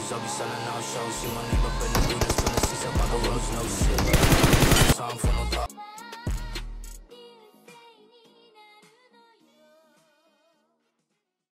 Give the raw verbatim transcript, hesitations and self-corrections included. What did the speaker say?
I'll be selling out shows. See my name up in the Guinness, from the seats up on the roads, no shit. Time